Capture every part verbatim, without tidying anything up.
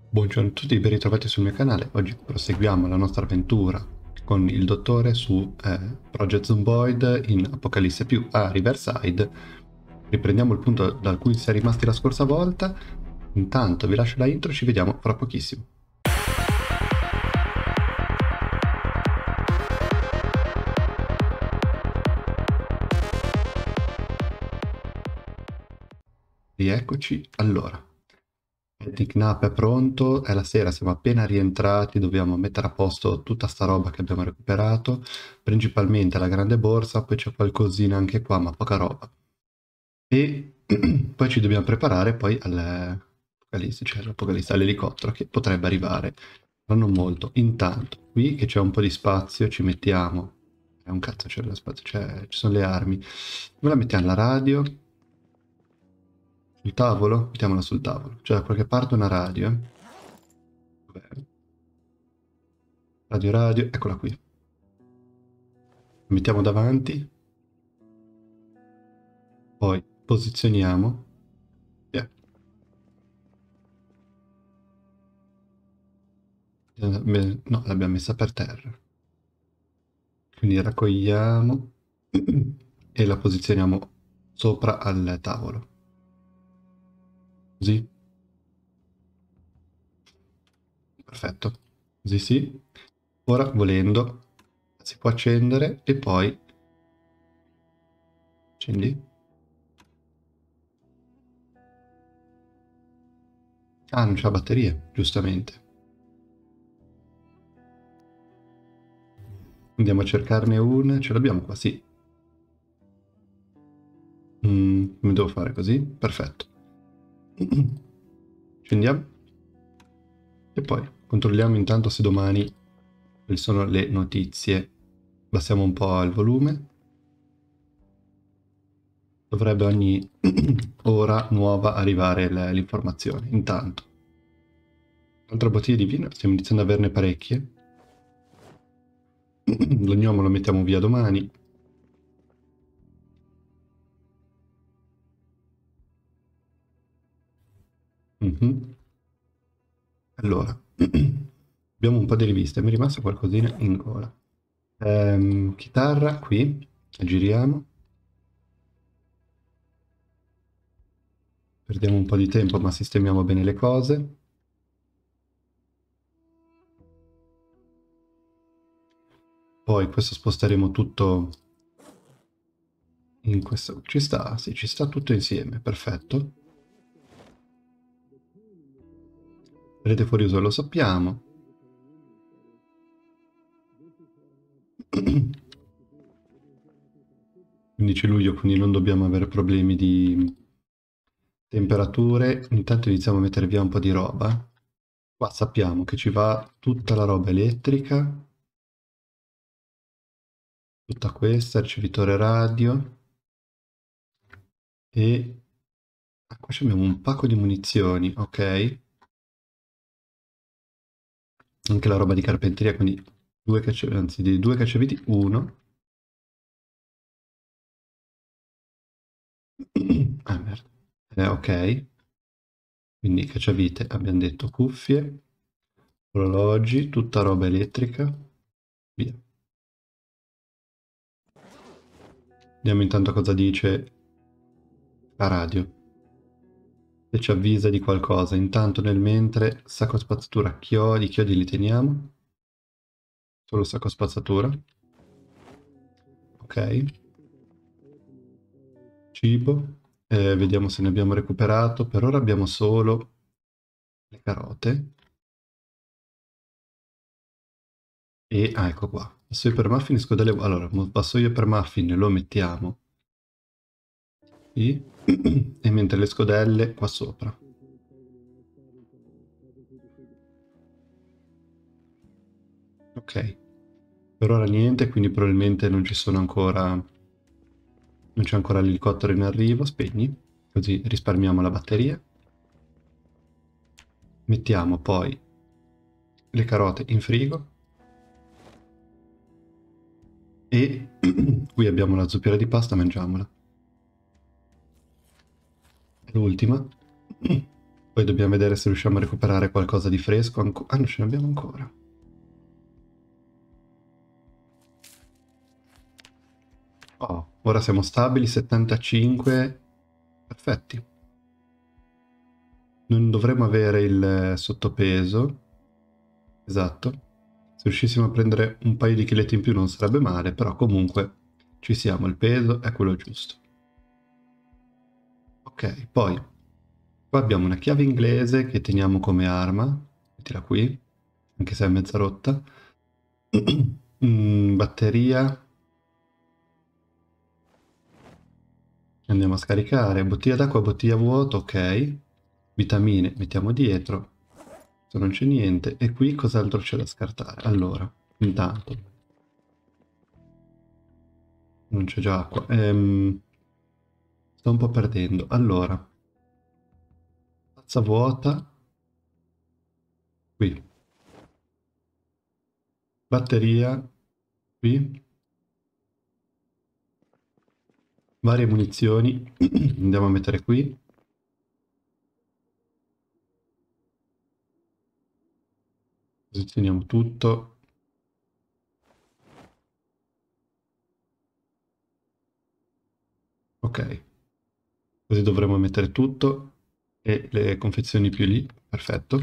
Buongiorno a tutti, ben ritrovati sul mio canale. Oggi proseguiamo la nostra avventura con il dottore su eh, Project Zomboid in Apocalisse più a Riverside. Riprendiamo il punto da cui si è rimasti la scorsa volta. Intanto vi lascio la intro, ci vediamo fra pochissimo. Rieccoci. Allora, il knapp è pronto, è la sera, siamo appena rientrati, dobbiamo mettere a posto tutta sta roba che abbiamo recuperato, principalmente la grande borsa, poi c'è qualcosina anche qua, ma poca roba. E poi ci dobbiamo preparare poi all'Apocalisse, cioè all'Apocalisse, all'elicottero che potrebbe arrivare, ma non molto. Intanto, qui che c'è un po' di spazio, ci mettiamo... È un cazzo, c'è lo spazio, cioè, ci sono le armi. Dove la mettiamo? La radio? Sul tavolo? Mettiamola sul tavolo. C'è da qualche parte una radio, eh? Dov'è? Radio, radio, eccola qui. La mettiamo davanti. Poi posizioniamo. Yeah. No, l'abbiamo messa per terra. Quindi raccogliamo e la posizioniamo sopra al tavolo. Così. Perfetto. Così sì. Ora, volendo, si può accendere e poi... Accendi. Ah, non c'ha batteria, giustamente. Andiamo a cercarne una. Ce l'abbiamo qua, sì. Mm, come devo fare così? Perfetto. Accendiamo. E poi controlliamo intanto se domani quali sono le notizie. Abbassiamo un po' il volume. Dovrebbe ogni ora nuova arrivare l'informazione. Intanto, altra bottiglia di vino, stiamo iniziando ad averne parecchie. Lo gnomo lo mettiamo via domani. Mm-hmm. Allora, abbiamo un po' di riviste, mi è rimasta qualcosina in gola. Ehm, chitarra, qui, giriamo. Perdiamo un po' di tempo, ma sistemiamo bene le cose. Poi questo sposteremo tutto in questo. Ci sta, sì, ci sta tutto insieme, perfetto. Rete fuori uso lo sappiamo. quindici luglio, quindi non dobbiamo avere problemi di temperature. Intanto iniziamo a mettere via un po' di roba. Qua sappiamo che ci va tutta la roba elettrica. Tutta questa, ricevitore radio. E qua abbiamo un pacco di munizioni, ok. Anche la roba di carpenteria, quindi due cacciaviti, anzi di due cacciaviti, uno. Ah, merda. Eh, ok. Quindi cacciavite, abbiamo detto cuffie, orologi, tutta roba elettrica. Via. Vediamo intanto cosa dice la radio. Se ci avvisa di qualcosa. Intanto nel mentre, sacco spazzatura, chiodi, chiodi li teniamo. Solo sacco spazzatura. Ok. Cibo. Eh, vediamo se ne abbiamo recuperato. Per ora abbiamo solo le carote. E, ah, ecco qua. Vassoio per muffin, scodelle... Allora, vassoio per muffin lo mettiamo qui. E mentre le scodelle qua sopra. Ok. Per ora niente, quindi probabilmente non ci sono ancora... Non c'è ancora l'elicottero in arrivo. Spegni. Così risparmiamo la batteria. Mettiamo poi le carote in frigo. E qui abbiamo la zuppiera di pasta, mangiamola. L'ultima. Poi Poi dobbiamo vedere se riusciamo a recuperare qualcosa di fresco. Anco ah, non ce ne abbiamo ancora. Oh, ora siamo stabili, settantacinque. Perfetti. Non dovremmo avere il sottopeso. Esatto. Se riuscissimo a prendere un paio di chiletti in più non sarebbe male, però comunque ci siamo, il peso è quello giusto. Ok, poi qua abbiamo una chiave inglese che teniamo come arma, mettila qui, anche se è mezza rotta. mm, batteria. Andiamo a scaricare, bottiglia d'acqua, bottiglia vuota, ok. Vitamine, mettiamo dietro, se non c'è niente. E qui cos'altro c'è da scartare? Allora, intanto, non c'è già acqua. Ehm, sto un po' perdendo. Allora, tazza vuota, qui. Batteria, qui. Varie munizioni, andiamo a mettere qui. Posizioniamo tutto. Ok, così dovremo mettere tutto e le confezioni più lì, perfetto.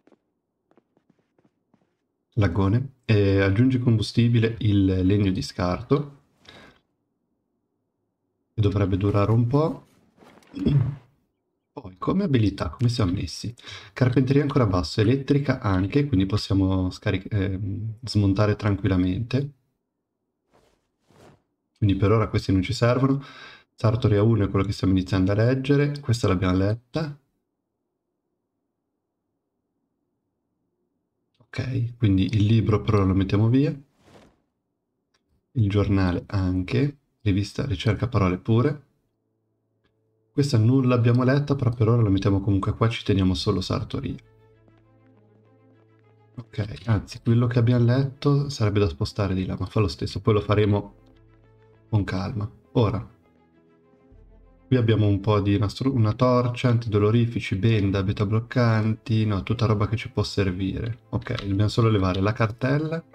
Lagone. E aggiungi combustibile il legno di scarto, che dovrebbe durare un po'. Poi, come abilità, come siamo messi? Carpenteria ancora basso, elettrica anche, quindi possiamo ehm, smontare tranquillamente. Quindi per ora questi non ci servono. Sartoria uno è quello che stiamo iniziando a leggere, questa l'abbiamo letta. Ok, quindi il libro però lo mettiamo via. Il giornale anche, rivista ricerca parole pure. Questa non l'abbiamo letta, però per ora la mettiamo comunque qua, ci teniamo solo Sartoria. Ok, anzi, quello che abbiamo letto sarebbe da spostare di là, ma fa lo stesso, poi lo faremo con calma. Ora, qui abbiamo un po' di una, una torcia, antidolorifici, benda, beta bloccanti, no, tutta roba che ci può servire. Ok, dobbiamo solo levare la cartella,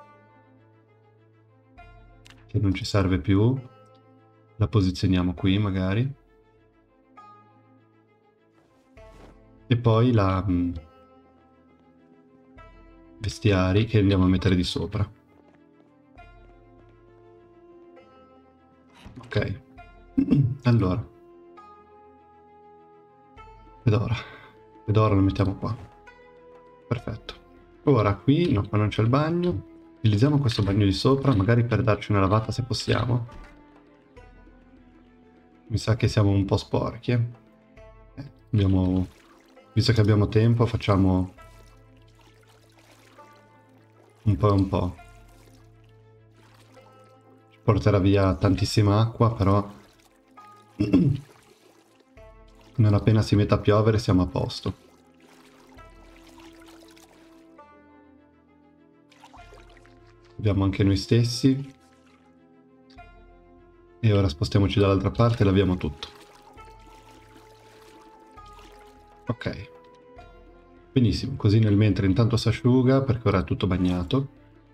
che non ci serve più. La posizioniamo qui magari. E poi la mh, vestiari che andiamo a mettere di sopra. Ok, allora, Fedora, Fedora lo mettiamo qua, perfetto. Ora qui, no, qua non c'è il bagno, utilizziamo questo bagno di sopra, magari per darci una lavata se possiamo. Mi sa che siamo un po' sporchi, eh. Eh, abbiamo... Visto che abbiamo tempo, facciamo un po' e un po'. Ci porterà via tantissima acqua, però non appena si mette a piovere siamo a posto. Abbiamo anche noi stessi. E ora spostiamoci dall'altra parte e laviamo tutto. Ok. Benissimo, così nel mentre intanto si asciuga perché ora è tutto bagnato.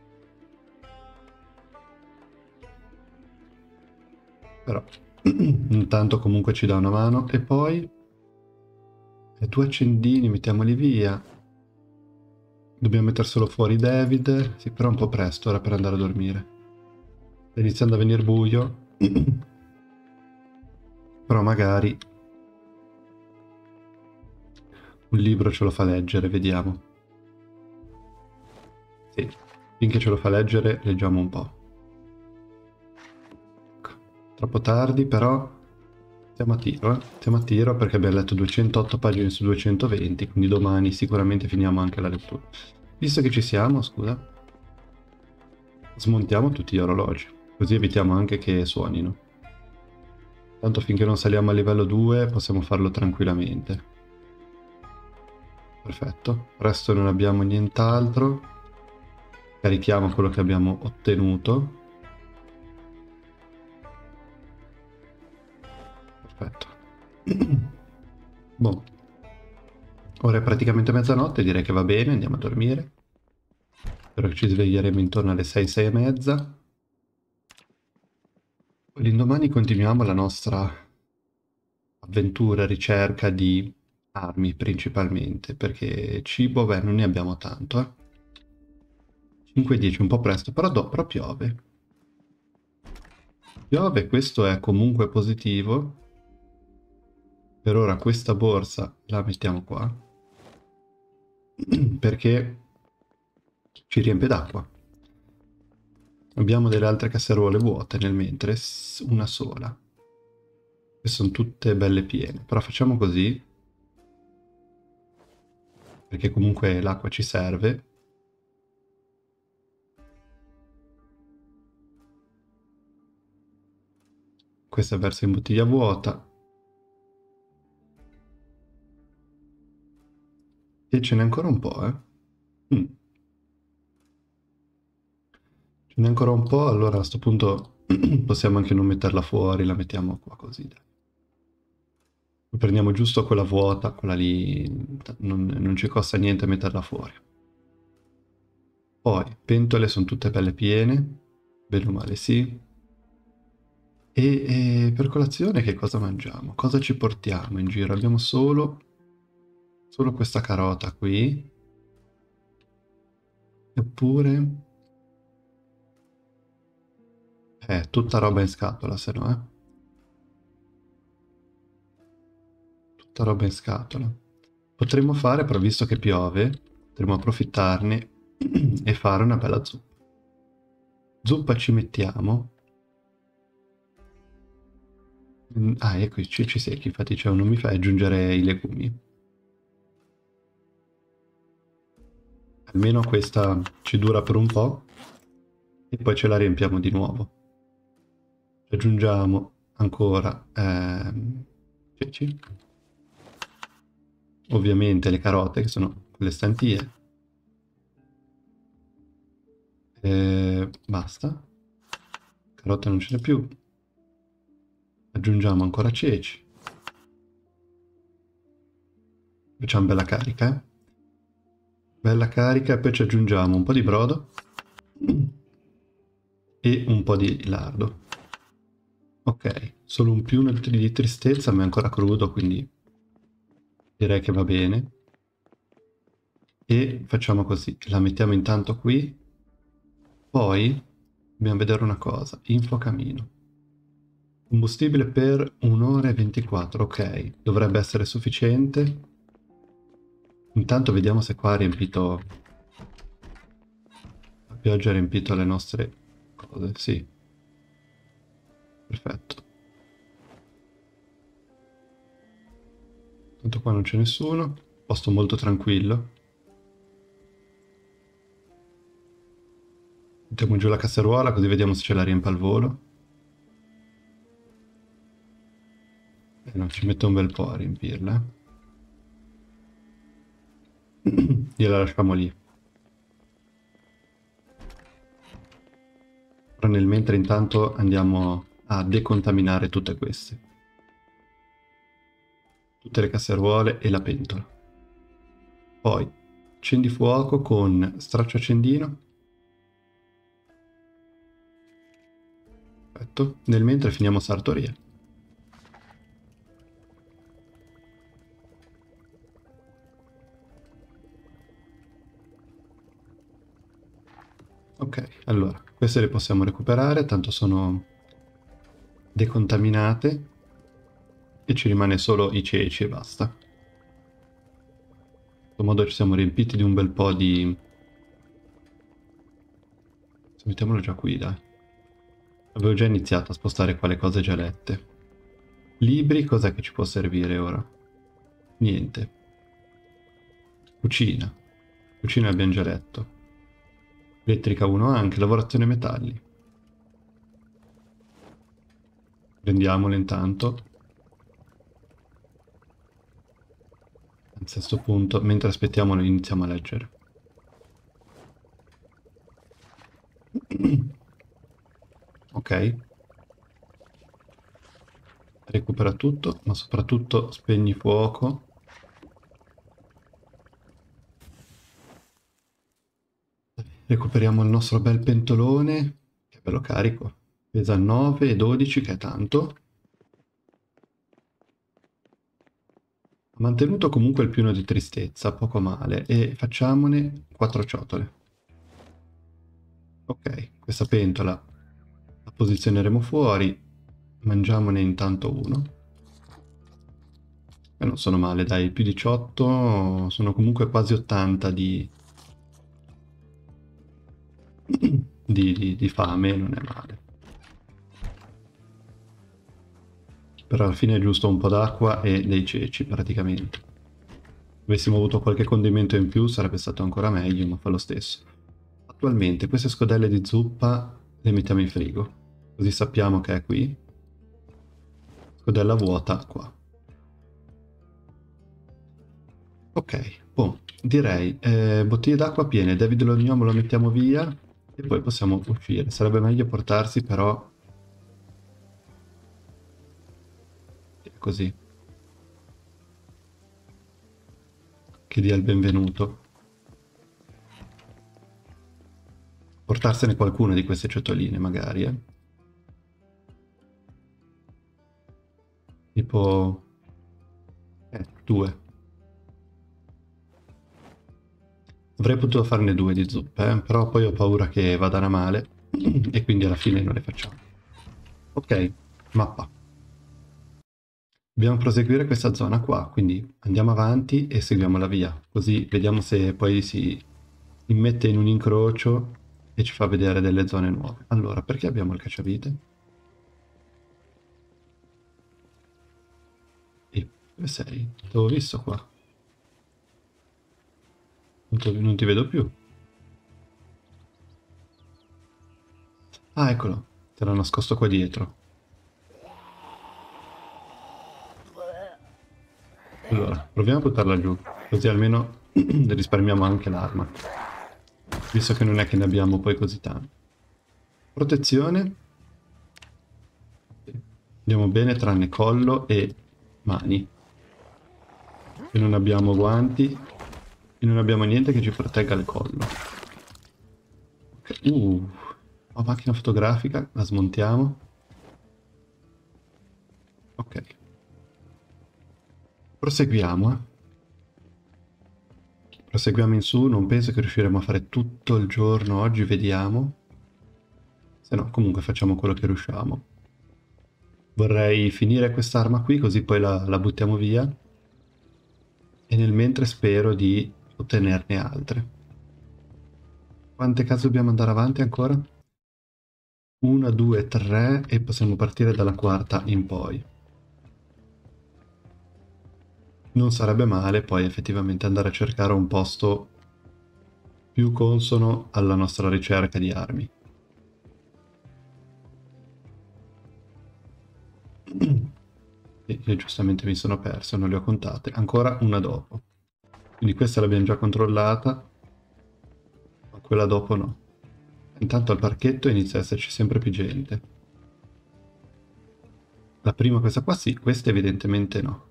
Però intanto comunque ci dà una mano. E poi i due accendini mettiamoli via. Dobbiamo mettere solo fuori David. Sì, però è un po' presto ora per andare a dormire. Sta iniziando a venire buio. Però magari un libro ce lo fa leggere, vediamo. Sì, finché ce lo fa leggere, leggiamo un po'. Ecco. Troppo tardi, però siamo a tiro, eh? Siamo a tiro perché abbiamo letto duecentotto pagine su duecentoventi, quindi domani sicuramente finiamo anche la lettura. Visto che ci siamo, scusa, smontiamo tutti gli orologi, così evitiamo anche che suonino. Tanto finché non saliamo a livello due possiamo farlo tranquillamente. Perfetto, resto non abbiamo nient'altro. Carichiamo quello che abbiamo ottenuto. Perfetto. Boh. Ora è praticamente mezzanotte, direi che va bene, andiamo a dormire. Spero che ci sveglieremo intorno alle sei, sei e mezza. Poi l'indomani continuiamo la nostra avventura, ricerca di armi principalmente, perché cibo, beh, non ne abbiamo tanto, eh. cinque e dieci, un po' presto, però, do, però piove. Piove, questo è comunque positivo. Per ora questa borsa la mettiamo qua, perché ci riempie d'acqua. Abbiamo delle altre casseruole vuote nel mentre, una sola. E sono tutte belle piene, però facciamo così, perché comunque l'acqua ci serve. Questa versa in bottiglia vuota. E ce n'è ancora un po', eh. Mm. Ce n'è ancora un po', allora a questo punto possiamo anche non metterla fuori, la mettiamo qua così, dai. Prendiamo giusto quella vuota, quella lì, non, non ci costa niente metterla fuori. Poi, pentole sono tutte belle piene, bene o male sì. E, e per colazione che cosa mangiamo? Cosa ci portiamo in giro? Abbiamo solo, solo questa carota qui. Eppure... Eh, tutta roba in scatola, se no, eh. Tutta roba in scatola. Potremmo fare, però visto che piove, potremmo approfittarne e fare una bella zuppa. Zuppa ci mettiamo. Mm, Ah, ecco, ci, ci secchi, infatti cioè, non mi fai aggiungere i legumi. Almeno questa ci dura per un po' e poi ce la riempiamo di nuovo. Aggiungiamo ancora ehm, ceci. Ovviamente le carote che sono quelle stantie. E basta. Carote non ce n'è più. Aggiungiamo ancora ceci. Facciamo bella carica, eh? Bella carica e poi ci aggiungiamo un po' di brodo e un po' di lardo. Ok, solo un più di tristezza, ma è ancora crudo, quindi direi che va bene. E facciamo così, la mettiamo intanto qui. Poi dobbiamo vedere una cosa, info camino. Combustibile per un'ora e ventiquattro, ok, dovrebbe essere sufficiente. Intanto vediamo se qua ha riempito... La pioggia ha riempito le nostre cose, sì. Perfetto. Tanto qua non c'è nessuno, posto molto tranquillo. Mettiamo giù la casseruola così vediamo se ce la riempie al volo. Eh no, ci mette un bel po' a riempirla. Gliela lasciamo lì. Ora nel mentre intanto andiamo a decontaminare tutte queste. Tutte le casseruole e la pentola. Poi accendi fuoco con straccio accendino. Perfetto. Nel mentre finiamo sartoria. Ok, allora, queste le possiamo recuperare, tanto sono decontaminate e ci rimane solo i ceci e basta. In questo modo ci siamo riempiti di un bel po' di... Mettiamolo già qui, dai. Avevo già iniziato a spostare qua le cose già lette. Libri, cos'è che ci può servire ora? Niente. Cucina. Cucina abbiamo già letto. Elettrica uno anche, lavorazione metalli. Prendiamole intanto. Anzi, a questo punto, mentre aspettiamo, iniziamo a leggere. Ok. Recupera tutto, ma soprattutto spegni fuoco. recuperiamo il nostro bel pentolone, che è bello carico. Pesa nove e dodici, che è tanto. Ha mantenuto comunque il pieno di tristezza, poco male. E facciamone quattro ciotole. Ok, questa pentola la posizioneremo fuori. Mangiamone intanto uno. E non sono male, dai, più diciotto, sono comunque quasi ottanta di... di, di, di fame, non è male. Però alla fine è giusto un po' d'acqua e dei ceci praticamente. Avessimo avuto qualche condimento in più sarebbe stato ancora meglio, ma fa lo stesso. Attualmente queste scodelle di zuppa le mettiamo in frigo, così sappiamo che è qui. Scodella vuota qua. Ok, boh, direi eh, bottiglie d'acqua piene, David lo gnomo lo mettiamo via e poi possiamo uscire. Sarebbe meglio portarsi però... così. Che dia il benvenuto. Portarsene qualcuna di queste ciotoline magari, eh. Tipo... Eh, due. Avrei potuto farne due di zuppe, eh, però poi ho paura che vadano a male e quindi alla fine non le facciamo. Ok, mappa. Dobbiamo proseguire questa zona qua, quindi andiamo avanti e seguiamo la via, così vediamo se poi si immette in un incrocio e ci fa vedere delle zone nuove. Allora, perché abbiamo il cacciavite? E dove sei? T'avevo visto qua. Non ti, non ti vedo più. Ah, eccolo. Te l'ho nascosto qua dietro. Allora, proviamo a buttarla giù, così almeno risparmiamo anche l'arma. Visto che non è che ne abbiamo poi così tanto. Protezione. Andiamo bene tranne collo e mani. E non abbiamo guanti. E non abbiamo niente che ci protegga il collo. Okay. Uh, ho macchina fotografica, la smontiamo. Ok. Proseguiamo, eh. Proseguiamo in su, non penso che riusciremo a fare tutto il giorno oggi, vediamo. Se no, comunque facciamo quello che riusciamo. Vorrei finire quest'arma qui, così poi la, la buttiamo via. E nel mentre spero di ottenerne altre. Quante case dobbiamo andare avanti ancora? Una, due, tre e possiamo partire dalla quarta in poi. Non sarebbe male poi effettivamente andare a cercare un posto più consono alla nostra ricerca di armi. E io giustamente mi sono perso, non le ho contate. Ancora una dopo. Quindi questa l'abbiamo già controllata, ma quella dopo no. Intanto al parchetto inizia ad esserci sempre più gente. La prima questa qua sì, questa evidentemente no.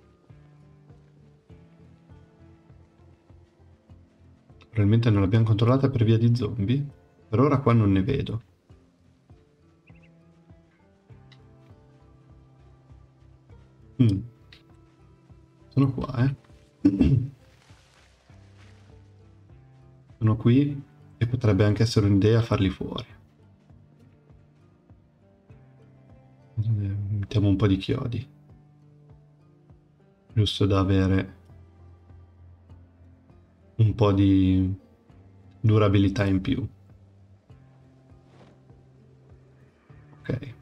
Probabilmente non l'abbiamo controllata per via di zombie. Per ora qua non ne vedo. Mm. Sono qua, eh. Sono qui e potrebbe anche essere un'idea farli fuori. Mettiamo un po' di chiodi. Giusto da avere un po' di durabilità in più. Ok.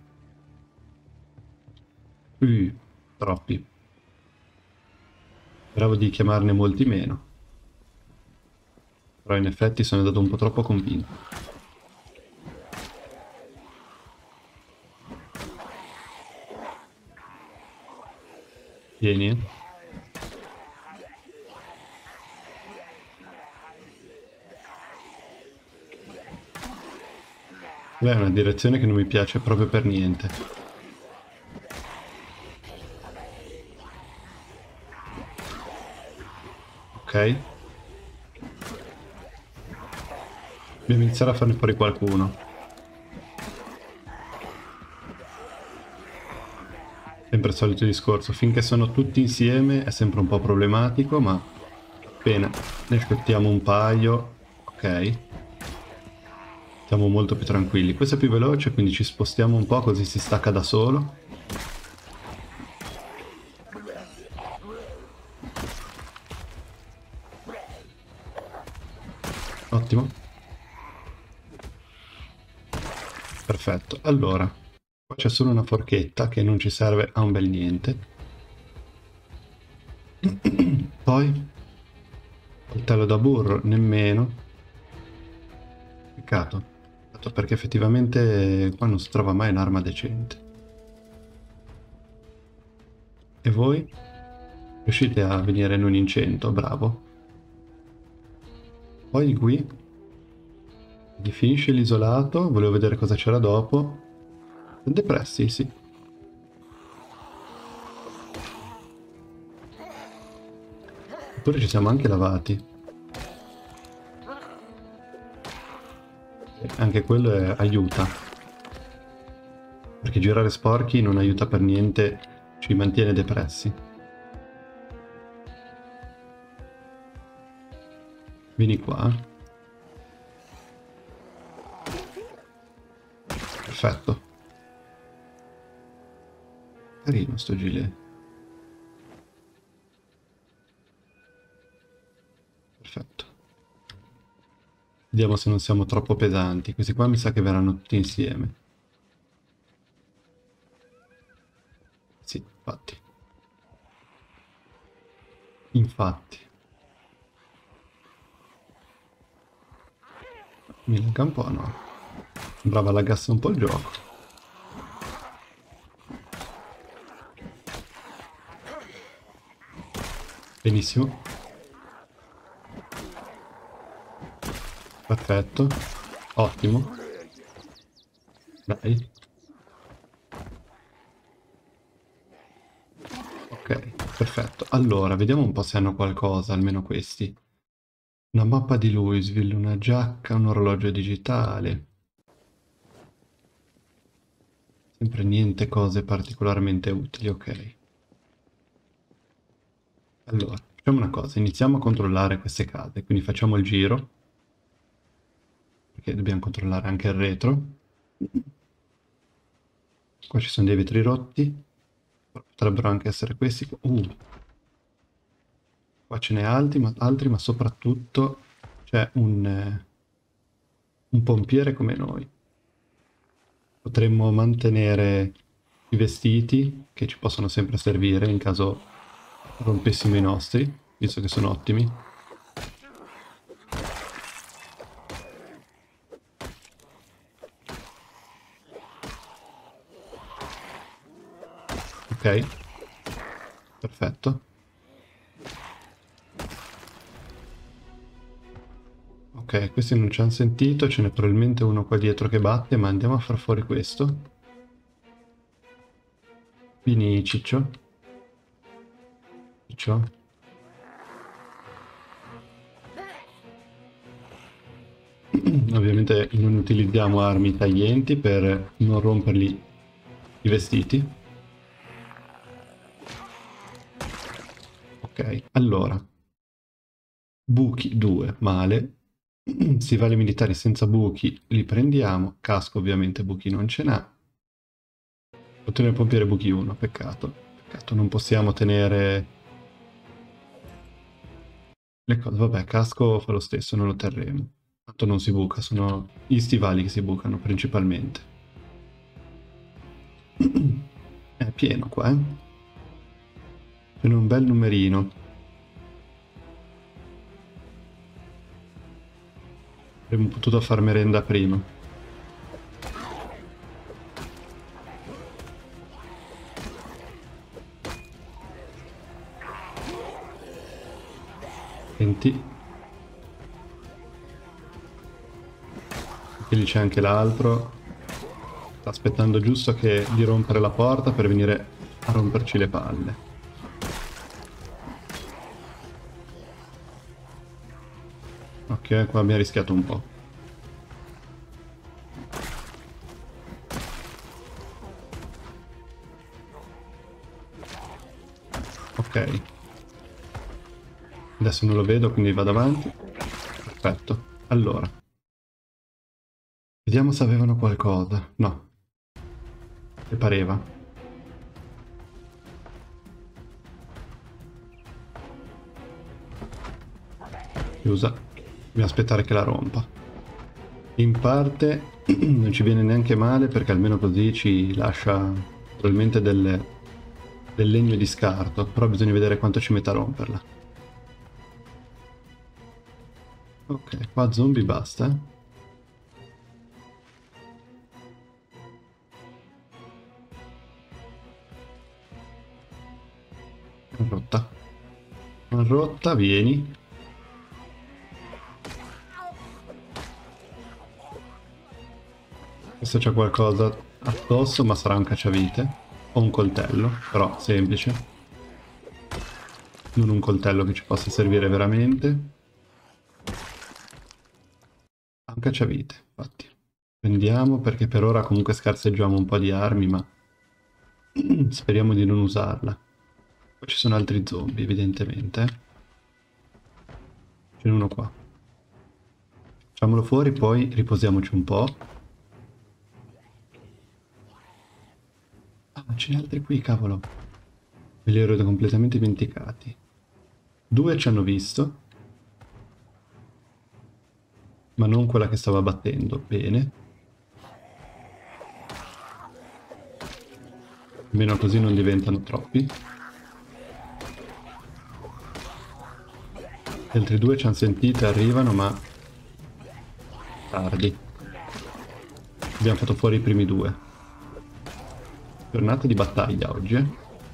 Uh, troppi. Speravo di chiamarne molti meno. Però in effetti sono andato un po' troppo convinto. Vieni, eh. Beh, è una direzione che non mi piace proprio per niente. Ok. Dobbiamo iniziare a farne fuori qualcuno. Sempre il solito discorso, finché sono tutti insieme è sempre un po' problematico, ma appena ne scottiamo un paio, ok, siamo molto più tranquilli. Questo è più veloce, quindi ci spostiamo un po' così si stacca da solo. Ottimo. Perfetto, allora, qua c'è solo una forchetta che non ci serve a un bel niente. Poi, coltello da burro, nemmeno. Peccato. Peccato perché effettivamente qua non si trova mai un'arma decente. E voi? Riuscite a venire non in cento, bravo. Poi di qui di finisce l'isolato, volevo vedere cosa c'era dopo. Depressi, sì. Eppure ci siamo anche lavati. E anche quello è, aiuta. Perché girare sporchi non aiuta per niente, ci mantiene depressi. Vieni qua. Perfetto. Carino sto gilet. Perfetto. Vediamo se non siamo troppo pesanti. Questi qua mi sa che verranno tutti insieme. Sì, infatti. Infatti. Mi lagga un po', no? Sembrava laggasse un po' il gioco. Benissimo. Perfetto. Ottimo. Dai. Ok, perfetto. Allora, vediamo un po' se hanno qualcosa, almeno questi. Una mappa di Louisville, una giacca, un orologio digitale. Sempre niente cose particolarmente utili, ok. Allora, facciamo una cosa, iniziamo a controllare queste case, quindi facciamo il giro, perché dobbiamo controllare anche il retro. Qua ci sono dei vetri rotti, potrebbero anche essere questi. Uh. Qua ce n'è altri ma, altri, ma soprattutto c'è un, eh, un pompiere come noi. Potremmo mantenere i vestiti, che ci possono sempre servire in caso rompessimo i nostri, visto che sono ottimi. Ok, perfetto. Ok, questi non ci hanno sentito, ce n'è probabilmente uno qua dietro che batte, ma andiamo a far fuori questo. Vieni, Ciccio. Ciccio. Ovviamente non utilizziamo armi taglienti per non rompergli i vestiti. Ok, allora. Buchi due, male. Stivali militari senza buchi li prendiamo. Casco ovviamente buchi non ce n'ha. Bottone pompiere buchi uno, peccato. Peccato, non possiamo tenere le cose. Vabbè, casco fa lo stesso, non lo terremo. Tanto non si buca, sono gli stivali che si bucano principalmente. È pieno qua, eh. C'è un bel numerino. Avremmo potuto far merenda prima. Senti. E lì c'è anche l'altro. Sta aspettando giusto che di rompere la porta per venire a romperci le palle. Ok, qua abbiamo rischiato un po'. Adesso non lo vedo, quindi vado avanti. Perfetto. Allora. Vediamo se avevano qualcosa. No. E pareva. Chiusa. Dobbiamo aspettare che la rompa. In parte non ci viene neanche male perché almeno così ci lascia probabilmente delle, del legno di scarto. Però bisogna vedere quanto ci mette a romperla. Ok, qua zombie basta. Eh. Rotta. Rotta, vieni. Questo c'è qualcosa addosso, ma sarà un cacciavite. O un coltello, però semplice. Non un coltello che ci possa servire veramente. Ha un cacciavite, infatti. Prendiamo perché per ora comunque scarseggiamo un po' di armi, ma speriamo di non usarla. Poi ci sono altri zombie, evidentemente. Ce n'è uno qua. Facciamolo fuori, poi riposiamoci un po'. Ah, ce n'è altri qui, cavolo. Me li ero completamente dimenticati. Due ci hanno visto. Ma non quella che stava battendo. Bene. Almeno così non diventano troppi. Gli altri due ci hanno sentito e arrivano, ma tardi. Abbiamo fatto fuori i primi due. Giornata di battaglia oggi, eh?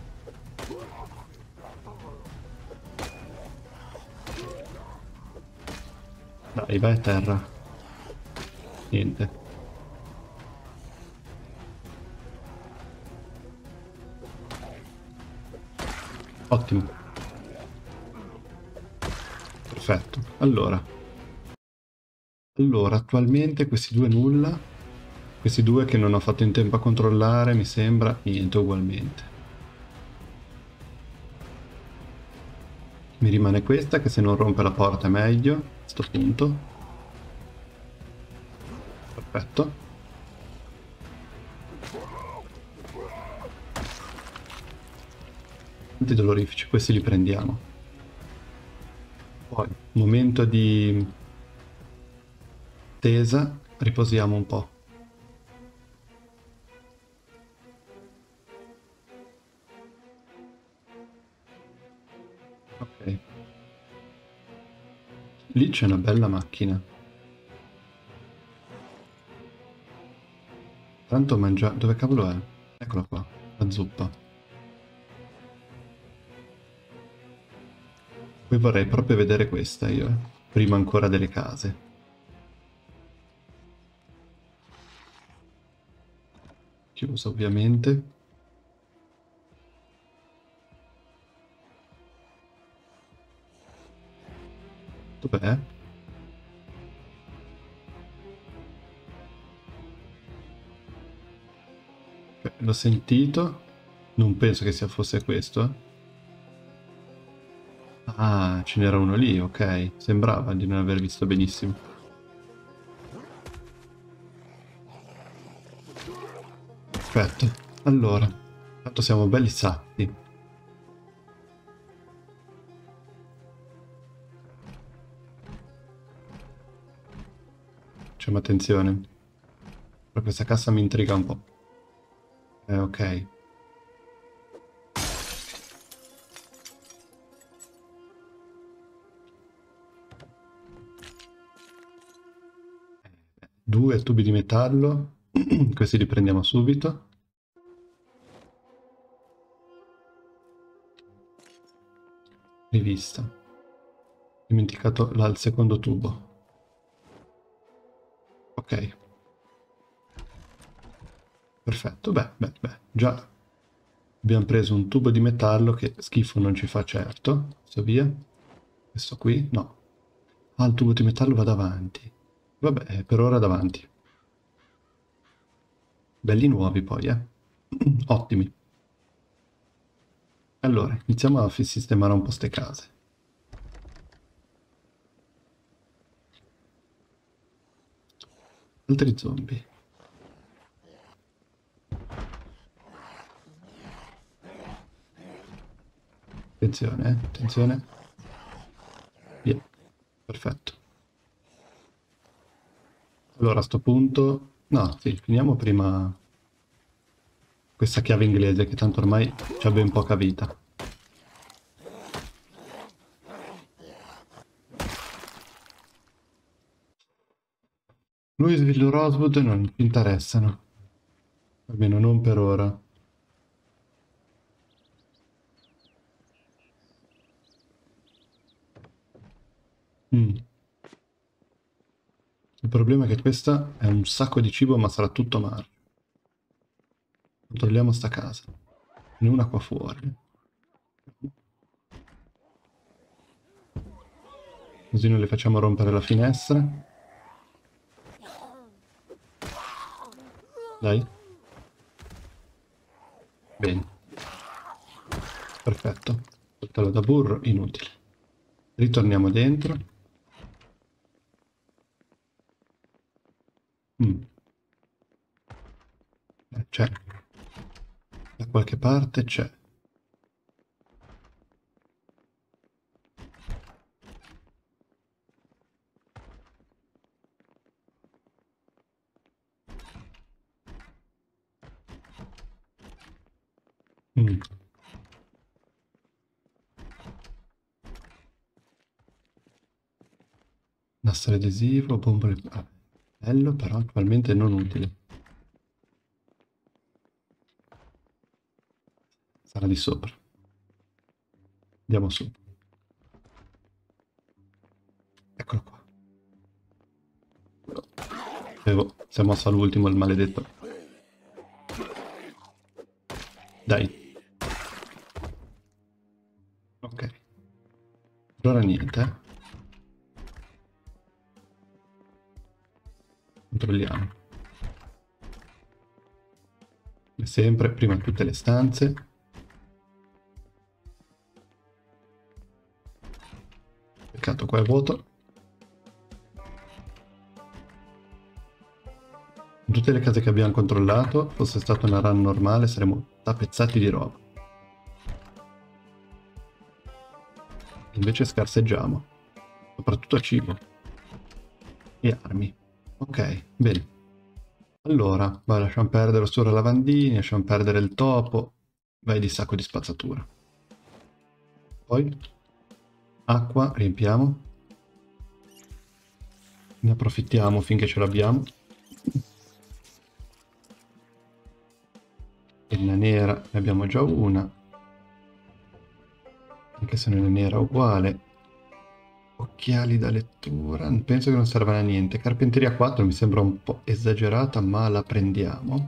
Dai, vai a terra. Niente. Ottimo. Perfetto. Allora. Allora, attualmente questi due nulla. Questi due che non ho fatto in tempo a controllare, mi sembra, niente ugualmente. Mi rimane questa che se non rompe la porta è meglio, a sto punto. Perfetto. Antidolorifici, questi li prendiamo. Poi, momento di tesa, riposiamo un po'. Ok. Lì c'è una bella macchina. Tanto mangia... Dove cavolo è? Eccola qua, la zuppa. Poi vorrei proprio vedere questa io, eh. Prima ancora delle case. Chiusa ovviamente. Dov'è? L'ho sentito. Non penso che sia fosse questo. Ah, ce n'era uno lì, ok. Sembrava di non aver visto benissimo. Perfetto. Allora, tanto siamo belli satti. Facciamo attenzione. Però questa cassa mi intriga un po'. Eh, ok. Due tubi di metallo. Questi li prendiamo subito. Rivista. Dimenticato là il secondo tubo. Ok. Perfetto, beh, beh, beh. Già abbiamo preso un tubo di metallo che schifo non ci fa certo. Questo via. Questo qui? No. Ah, il tubo di metallo va davanti. Vabbè, per ora davanti. Belli nuovi poi, eh. Ottimi. Allora, iniziamo a sistemare un po' ste case. Altri zombie. Attenzione, eh? Attenzione. Via. Perfetto. Allora a sto punto... No, sì, finiamo prima questa chiave inglese che tanto ormai c'ha ben poca vita. Louisville o Rosewood non ci interessano. Almeno non per ora. Mm. Il problema è che questa è un sacco di cibo, ma sarà tutto marcio. Controlliamo sta casa. Ne una qua fuori. Così non le facciamo rompere la finestra. Dai. Bene. Perfetto. Coltello da burro, inutile. Ritorniamo dentro. Mm. Eh, c'è. Da qualche parte c'è. Mm. Nastro adesivo, bombole... Ah, bello, però attualmente non utile. Sarà di sopra. Andiamo su. Eccolo qua. Avevo... Si è mosso all'ultimo il maledetto. Dai. Ok. Allora niente, eh. Controlliamo. Come sempre, prima tutte le stanze. Peccato, qua è vuoto. In tutte le case che abbiamo controllato, fosse stata una run normale, saremmo tappezzati di roba. Invece scarseggiamo. Soprattutto a cibo. E armi. Ok, bene. Allora, vai, lasciamo perdere solo lavandini, lasciamo perdere il topo. Vai di sacco di spazzatura. Poi, acqua, riempiamo. Ne approfittiamo finché ce l'abbiamo. Penna nera, ne abbiamo già una. Anche se non è nera uguale. Occhiali da lettura, penso che non serva a niente. Carpenteria quattro mi sembra un po' esagerata, ma la prendiamo.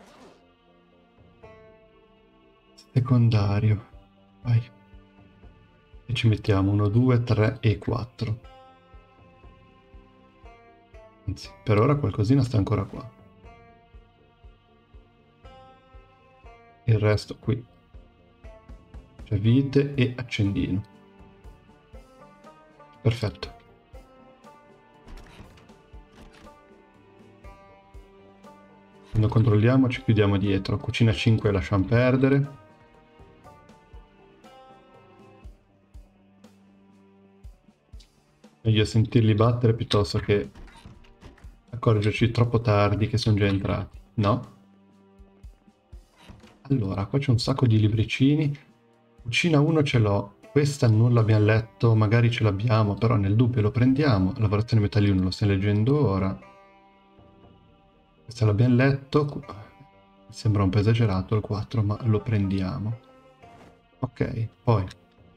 Secondario. Vai. E ci mettiamo uno, due, tre e quattro. Anzi, per ora qualcosina sta ancora qua. Il resto qui. C'è vite e accendino. Perfetto. Quando controlliamo ci chiudiamo dietro. Cucina cinque lasciamo perdere. Meglio sentirli battere piuttosto che accorgerci troppo tardi che sono già entrati. No? Allora, qua c'è un sacco di libricini. Cucina uno ce l'ho. Questa non l'abbiamo letto, magari ce l'abbiamo, però nel dubbio lo prendiamo. Lavorazione metalli uno lo stiamo leggendo ora. Questo l'abbiamo letto. Mi sembra un po' esagerato il quattro, ma lo prendiamo. Ok, poi.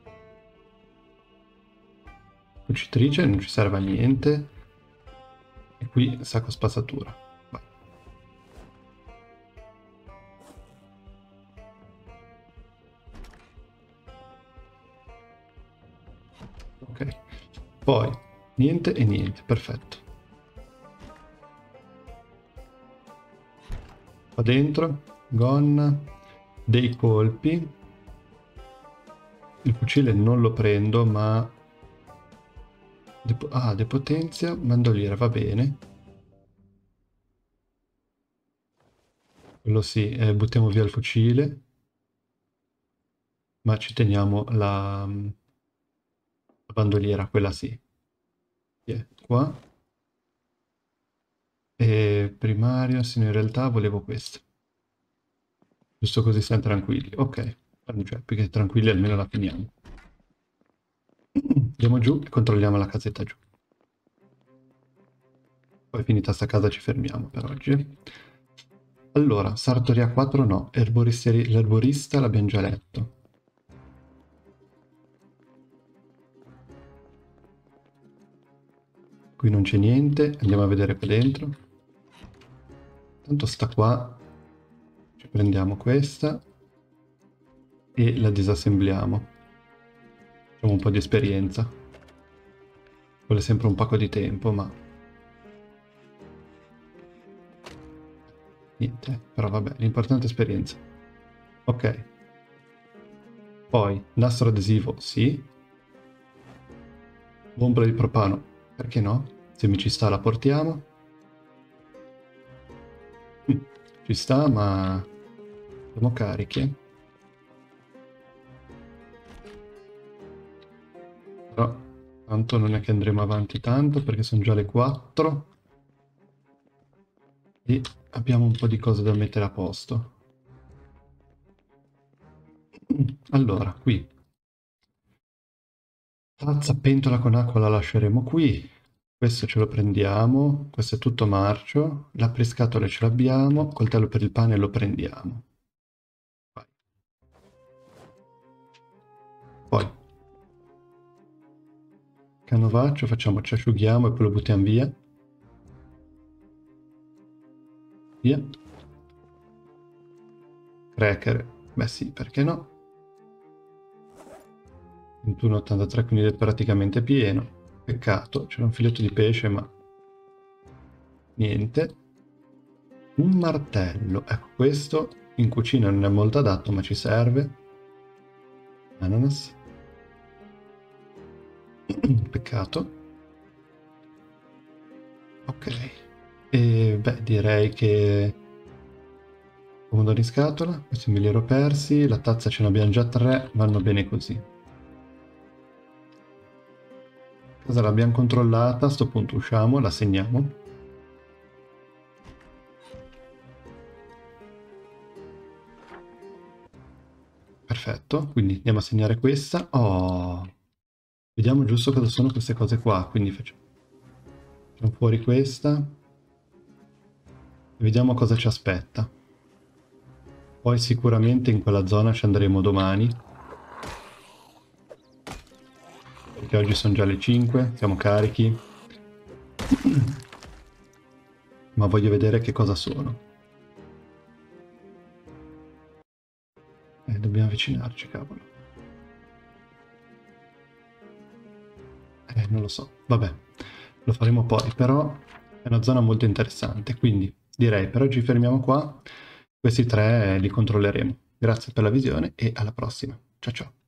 Cucitrice non ci serve a niente. E qui sacco spazzatura. Vai. Ok. Poi, niente e niente, perfetto. Qua dentro, gonna, dei colpi. Il fucile non lo prendo, ma... Depo ah, depotenzia, bandoliera, va bene. Quello sì, eh, buttiamo via il fucile, ma ci teniamo la, la bandoliera, quella sì. Yeah, qua. E primario, sì, in realtà volevo questo. Giusto così siamo tranquilli. Ok, cioè, perché tranquilli almeno la finiamo. Andiamo giù e controlliamo la casetta giù. Poi finita sta casa ci fermiamo per oggi. Allora, sartoria quattro no, l'erborista l'abbiamo già letto. Qui non c'è niente, andiamo a vedere qua dentro. Tanto sta qua, ci prendiamo questa e la disassembliamo. Facciamo un po' di esperienza. Vuole sempre un pacco di tempo, ma... niente, però vabbè, l'importante è esperienza. Ok. Poi, nastro adesivo, sì. Bombola di propano, perché no? Se mi ci sta la portiamo. Mm, ci sta, ma... siamo carichi. Però, tanto non è che andremo avanti tanto, perché sono già le quattro. E abbiamo un po' di cose da mettere a posto. Allora, qui. Tazza, pentola con acqua la lasceremo qui. Questo ce lo prendiamo. Questo è tutto marcio. L'appriscatole ce l'abbiamo. Coltello per il pane lo prendiamo. Vai. Poi. Canovaccio, facciamo, ci asciughiamo e poi lo buttiamo via. Via. Cracker. Beh sì, perché no? ventuno virgola ottantatré, quindi è praticamente pieno. Peccato, c'era un filetto di pesce, ma niente. Un martello. Ecco, questo in cucina non è molto adatto, ma ci serve. Ananas. Peccato. Ok. E beh, direi che... pomodori in scatola, questi me li ero persi, la tazza ce ne abbiamo già tre, vanno bene così. Casa l'abbiamo controllata, a sto punto usciamo, la segniamo. Perfetto, quindi andiamo a segnare questa. Oh, vediamo giusto cosa sono queste cose qua, quindi facciamo, facciamo fuori questa. E vediamo cosa ci aspetta. Poi sicuramente in quella zona ci andremo domani. Perché oggi sono già le cinque, siamo carichi. Ma voglio vedere che cosa sono. Eh, dobbiamo avvicinarci, cavolo. Eh, non lo so. Vabbè, lo faremo poi, però è una zona molto interessante, quindi direi per oggi fermiamo qua. Questi tre li controlleremo. Grazie per la visione e alla prossima. Ciao ciao.